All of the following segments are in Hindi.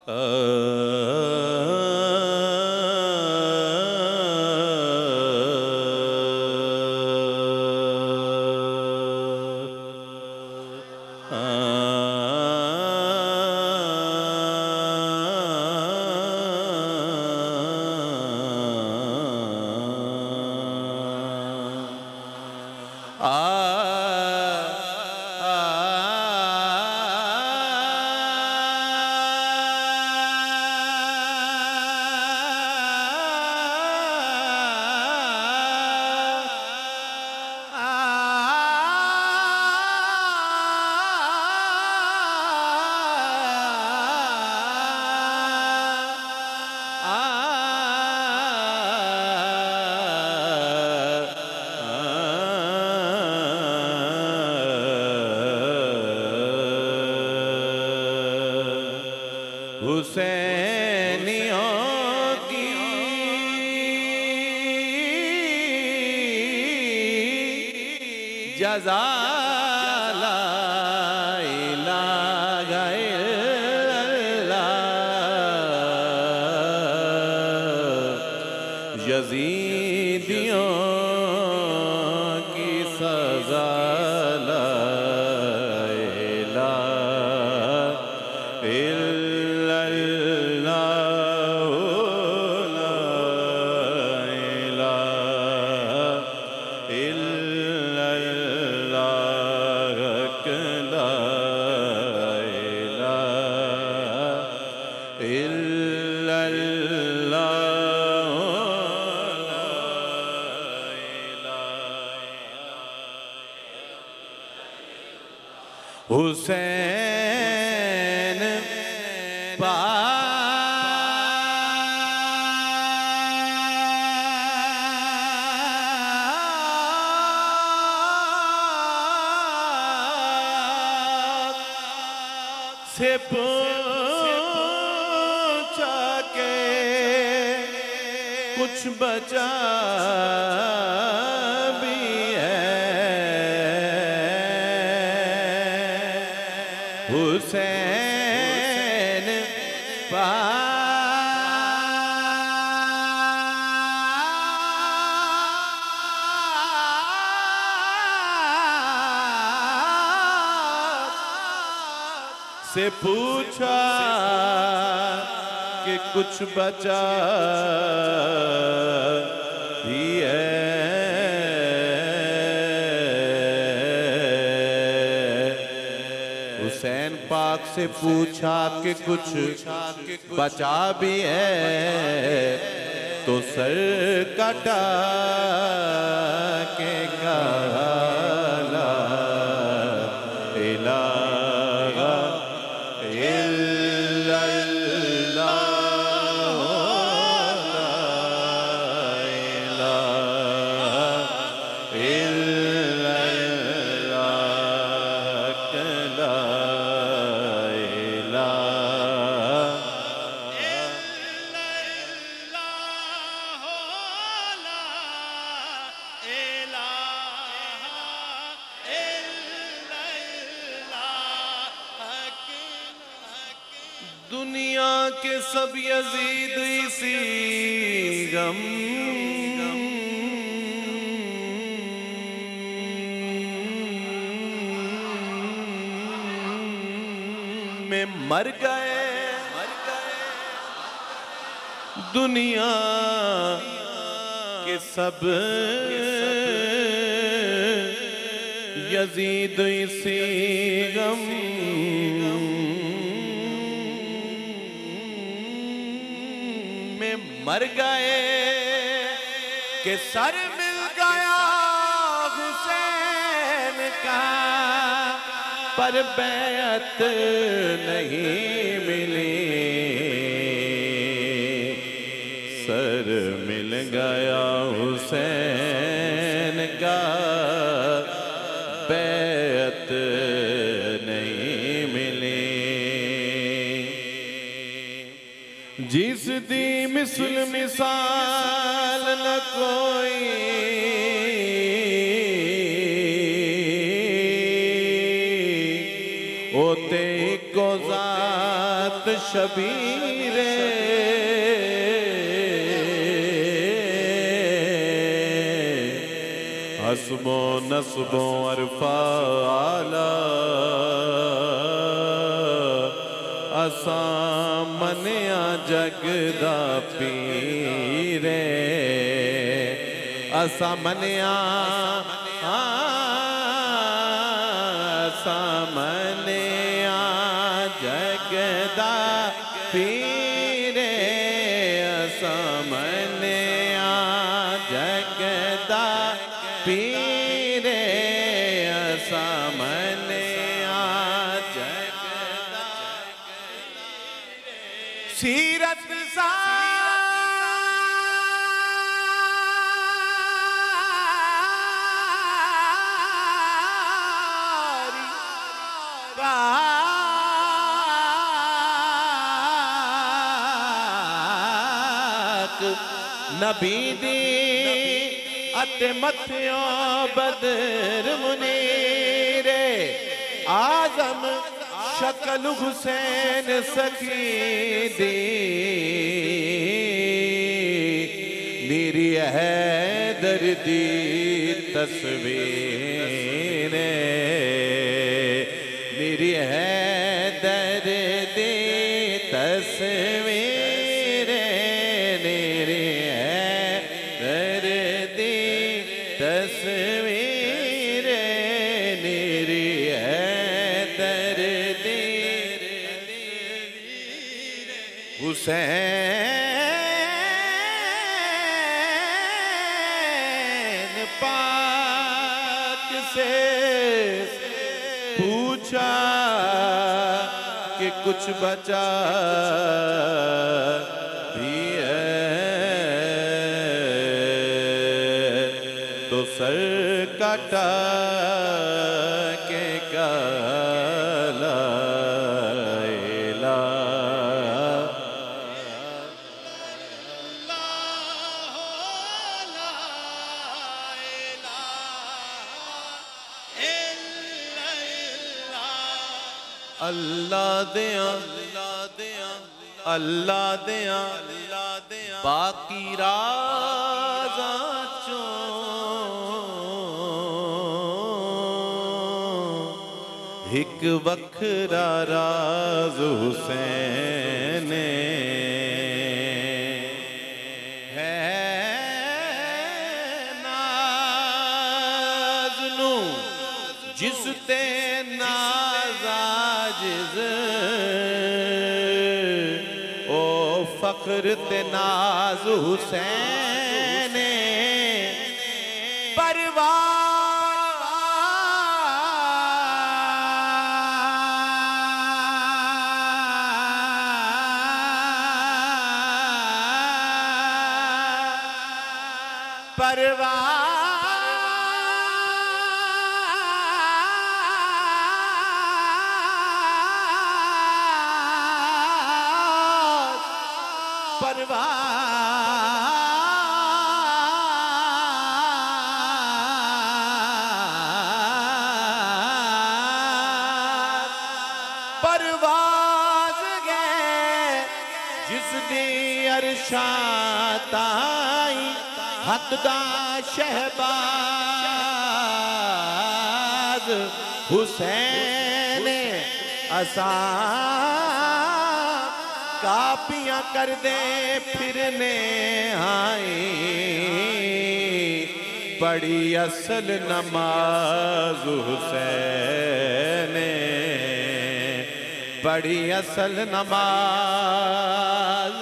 जज़ा ला इलाहा इल्लल्लाह, यज़ीदियों की सज़ा ला इलाहा इल्लल्लाह, ला इलाहा हुसैन से पूछा के कुछ बचा भी है। हुसैन से पूछा कि कुछ बचा भी है। हुसैन पाक से पूछा कि कुछ बचा भी है, तो सर कटा के कहा ला इलाहा इल्लल्लाह, ला इलाहा इल्लल्लाह, ला दुनिया के सब यजीद इसी गम में मर गए। दुनिया के सब यजीद इसी गम मर गए कि सर मिल गया हुसैन का, पर बैत नहीं मिली। सर मिल गया हुसैन का, बैत नहीं मिली। जिस दी मिसल मिसाल न कोई, ओते को ज़ात शबीरे हस्बो नस्बो अरफा आला असा मनिया जगदा पीरे असा मनिया असा मनिया जगदा पीरे असा मनिया जगदा पीरे असा मनिया जगदा सीरत नबी दी अते मथियो बदर मुनीरे आजम शक्ल हुसैन सखी दी नीरी हैदर दी तस्वीर नीरी हैदर दी तस्वीर नीरी हैदर दी तस्वीर नीरी हैदर दी हुसैन पाक से पूछा कि कुछ बचा भी है तो सर काटा के काला अल्लाह दिया अल्लाह दिया बाकी राज़ा चो एक वखरा राज हुसैन है नाज़नू जिस ते ओ फख्र ते नाज हुसैन परवाज़ गए जिस दी अरशाताई हकदा शहबाज हुसैन असा कापियां कर दे फिरने आई बड़ी असल नमाज हुसैन बड़ी असल नमाज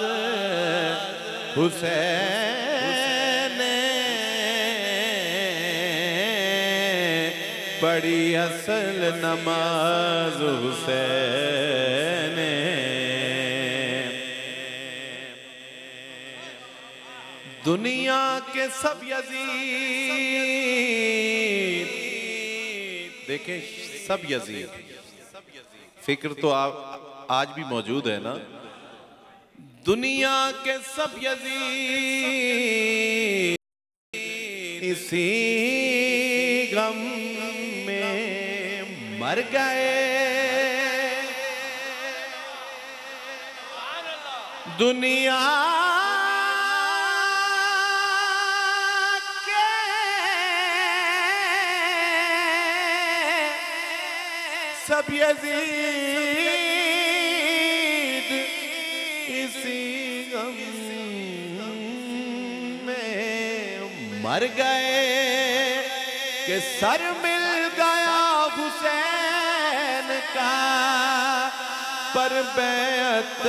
हुसैन बड़ी असल नमाज हुसैन दुनिया के सब यजीद देखें सब यजीद फिक्र तो आज भी मौजूद है ना दुनिया के सब यजीद इसी गम में मर गए दुनिया के सब यजीद इसी गम में मर गए कि सर मिल गया हुसैन का, पर बैत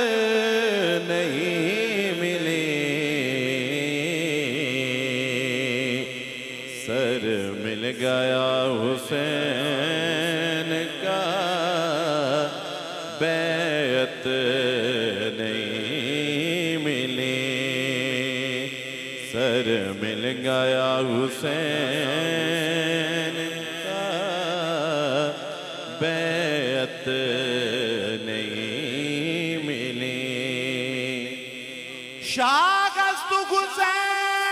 नहीं मिली। सर मिल गया हुसैन का, बैत नहीं मिली। सर मिल गया हुसैन का, बैत नहीं मिली। शागस्तु हुसैन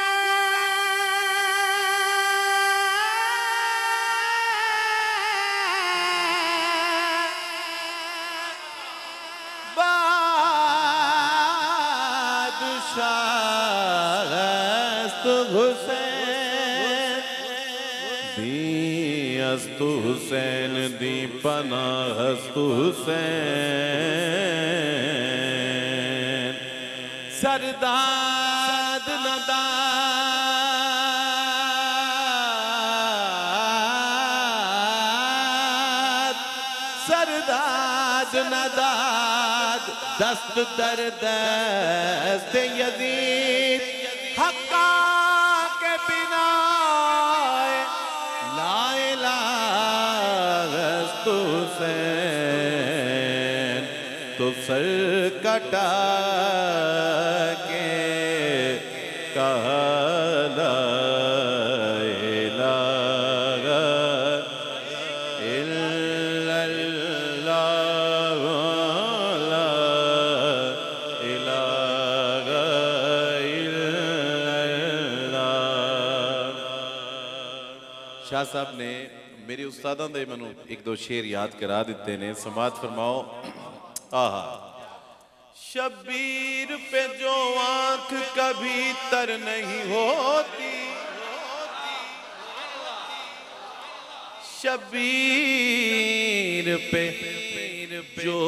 बादशाहस्तु हुसैन दियस्तु हुसैन दी पनाहस्तु हुसैन। सरदाद नदाद सरदाद नदाद दस्त दर दस्त यजीद हक्का के बिना ला इलाहा हुसैन। तो सर कटा के कहा ला इलाहा इल्लल्लाह ला इलाहा इल्लल्लाह। शाह साहब ने मेरे उस्तादां दे मैनू एक दो शेर याद करा दिते ने, समात फरमाओ। आहा। शबीर पे जो आंख कभी तर नहीं होती, शबीर पे जो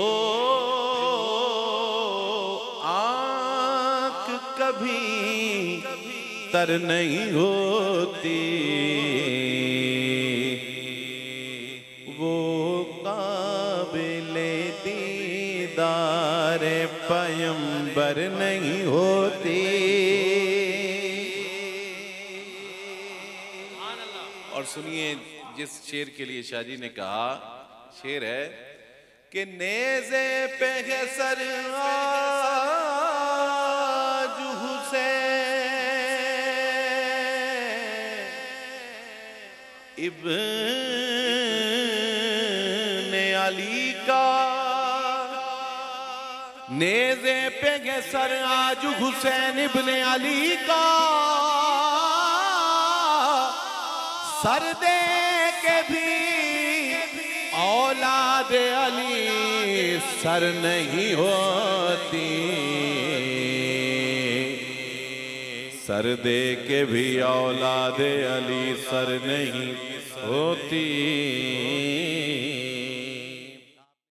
आंख कभी तर नहीं होती, वो काबिले दीदारे पैगंबर नहीं होती। और सुनिए जिस शेर के लिए शाहजी ने कहा, शेर है कि नेज़े पे है सर आज हुसैन इब्ने अली का। नेज़े पे है सर आज हुसैन इब्ने अली का, सर दे के भी औलाद अली सर नहीं होती। सर दे के भी औलाद अली सर नहीं होती।